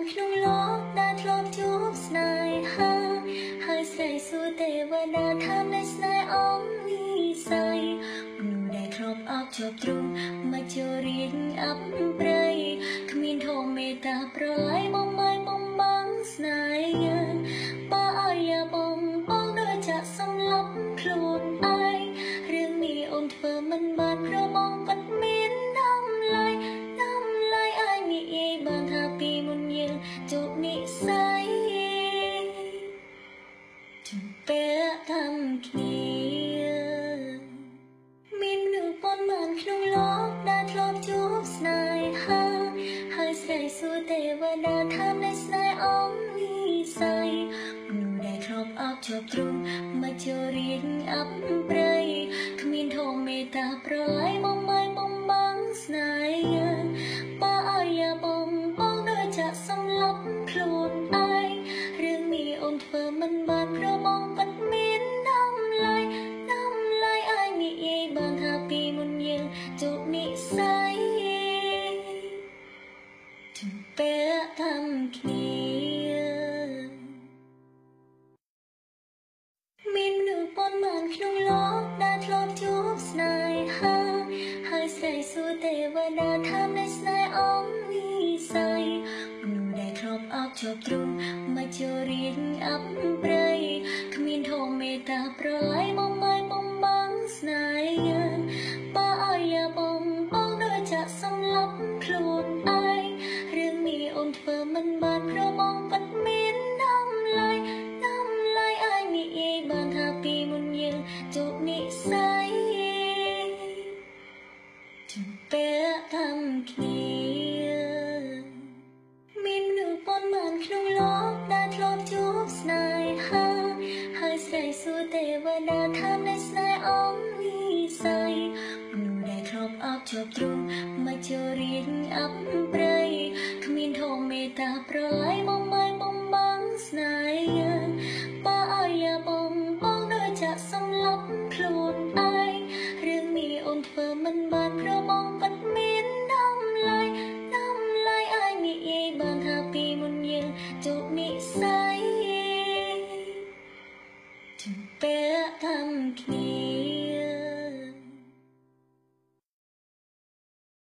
ក្នុងលោកដែលធ្លាប់ជួបស្នេហាហើយស្រីសួរទេវតាថាមិនស្នេហ៍អងនិស័យមនុស្សដែលធ្លាប់អបជាប់ទ្រូងមកចូលរៀងអបព្រៃគ្មានធម៌មេត្តាប្រឡាយបំបីបំបងស្នេហ៍បើឲ្យយ៉ាបងដូចចាក់សម្លាប់ខ្លួនឯងរឿងនេះអូនធ្វើមិនបានព្រោះបងពិតមានតម្លៃឯងនិយាយបានថាពីមុនយើងជួបនិស្ស័យជំពាក់តាមគ្នាមានមនុស្សប៉ុន្មានក្នុងលោកដែលធ្លាប់ជួបស្នេហាហើយស្រីសួរទេវតាថាមិនស្នេហ៍អងនិស័យមនុស្សដែលធ្លាប់អបជាប់ទ្រូងមកចូលរៀងអបព្រៃគ្មានធម៌មេត្តាប្រឡាយបំបីបំបងស្នេហ៍បើឲ្យយ៉ាបងដូចចាក់សម្លាប់ខ្លួនឯងរឿងនេះអូនធ្វើមិនបានព្រោះបងពិតមានតម្លៃឯងនិយាយបានថាពីមុនយើងជួបនិស្ស័យជំពាក់តាមគ្នាមានមនុស្សប៉ុន្មានក្នុងលោកដែលធ្លាប់ជួបស្នេហាហើយស្រីសួរទេវតាថាមិនស្នេហ៍អងនិស័យមនុស្សដែលធ្លាប់អបជាប់ទ្រូងមកចូលរៀងអបព្រៃគ្មានធម៌មេត្តាប្រឡាយបំបីបំបងស្នេហ៍បើឲ្យយ៉ាបងដូចចាក់សម្លាប់ខ្លួនឯងរឿងនេះអូនធ្វើមិនបានព្រោះបងពិតមានតម្លៃឯងនិយាយបានថាពីមុនយើងជួបនិស្ស័យជំពាក់តាមគ្នាមានមនុស្សប៉ុន្មានក្នុងលោកដែលធ្លាប់ជួបស្នេហាហើយស្រីសួរទេវតាថាមិនស្នេហ៍អងនិស័យមនុស្សដែលធ្លាប់អបជាប់ទ្រូងមកចូលរៀងអបព្រៃគ្មានធម៌មេត្តាប្រឡាយបំបីបំបងស្នេហ៍បើឲ្យយ៉ាបងដូចចាក់សម្លាប់ខ្លួនឯង